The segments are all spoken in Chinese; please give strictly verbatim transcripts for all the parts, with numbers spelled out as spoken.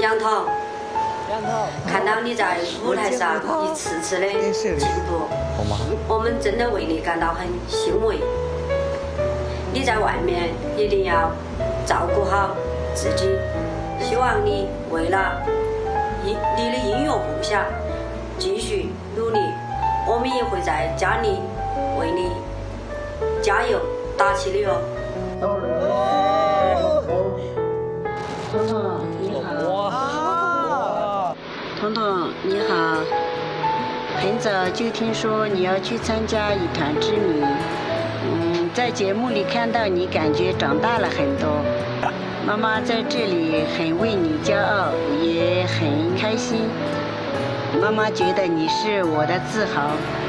杨彤， 杨彤， 看到你在舞台上一次次的进步，我们真的为你感到很欣慰。你在外面一定要照顾好自己，希望你为了你你的音乐梦想继续努力，我们也会在家里为你加油打气的哟。彤彤你好，彤彤你好，很早就听说你要去参加一团之谜，嗯，在节目里看到你，感觉长大了很多。妈妈在这里很为你骄傲，也很开心。妈妈觉得你是我的自豪。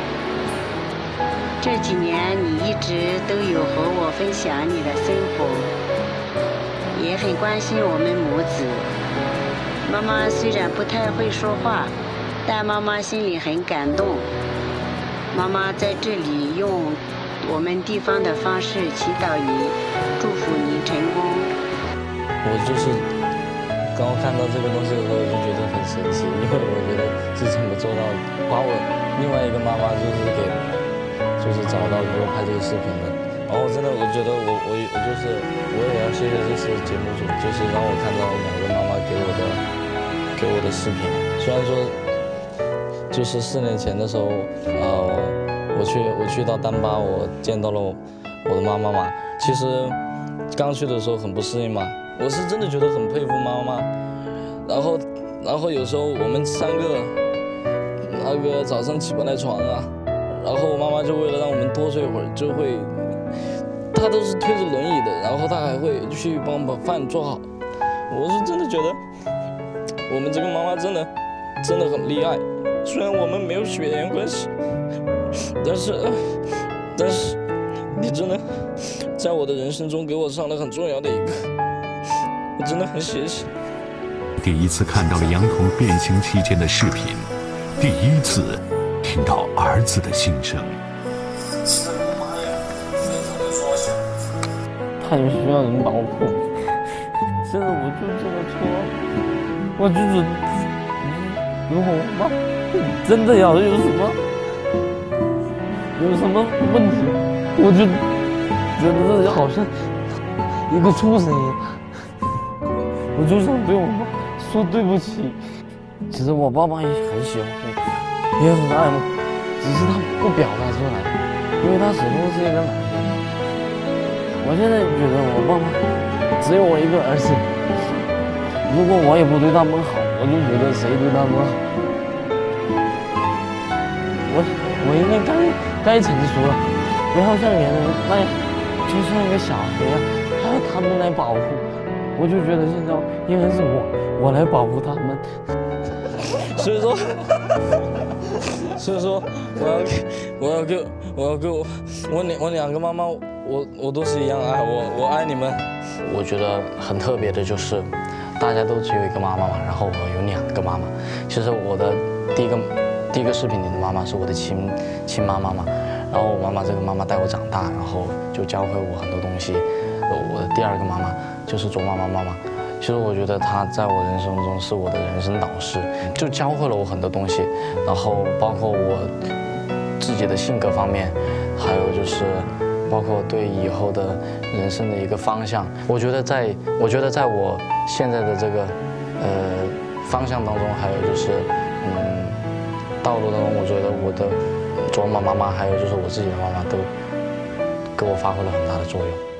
这几年你一直都有和我分享你的生活，也很关心我们母子。妈妈虽然不太会说话，但妈妈心里很感动。妈妈在这里用我们地方的方式祈祷你，祝福你成功。 我就是刚刚看到这个东西的时候，我就觉得很神奇，因为我觉得是怎么做到把我另外一个妈妈就是给就是找到给我拍这个视频的。然后真的我觉得我我我就是我也要谢谢这次节目组，就是让我看到两个妈妈给我的给我的视频。虽然说就是四年前的时候，呃，我去我去到丹巴，我见到了我的妈妈嘛。其实刚去的时候很不适应嘛。我是真的觉得很佩服妈妈，然后，然后有时候我们三个，那个早上起不来床啊，然后我妈妈就为了让我们多睡会儿，就会，她都是推着轮椅的，然后她还会去帮我把饭做好。我是真的觉得，我们这个妈妈真的，真的很厉害。虽然我们没有血缘关系，但是，但是，你真的，在我的人生中给我上了很重要的一课。我真的很谢谢。 第一次看到了杨彤变形期间的视频，第一次听到儿子的心声。 他就需要人保护。现在我就这么说，我就觉得，如果我妈真的要有什么有什么问题，我就觉得这好像一个畜生一样。我就想对我妈说对不起。其实我爸爸也很喜欢我，也很爱我，只是他不表达出来，因为他始终是一个男人。我现在觉得我爸爸只有我一个儿子，如果我也不对他们好，我就觉得谁对他们好？我我应该该该成熟了，不要像别人那样，就像一个小孩一样，还要他们来保护。我就觉得现在应该是我，我来保护他们。所以说，所以说，我要，我要给，我要给我，我两我两个妈妈，我我都是一样爱我，我爱你们。我觉得很特别的就是，大家都只有一个妈妈嘛，然后我有两个妈妈。其实我的第一个第一个视频里的妈妈是我的亲亲妈妈嘛，然后我妈妈这个妈妈带我长大，然后就教会我很多东西。我的第二个妈妈就是卓妈妈妈妈，其实我觉得她在我人生中是我的人生导师，就教会了我很多东西，然后包括我自己的性格方面，还有就是包括对以后的人生的一个方向。我觉得在我觉得在我现在的这个呃方向当中，还有就是嗯道路当中，我觉得我的卓妈妈妈还有就是我自己的妈妈都给我发挥了很大的作用。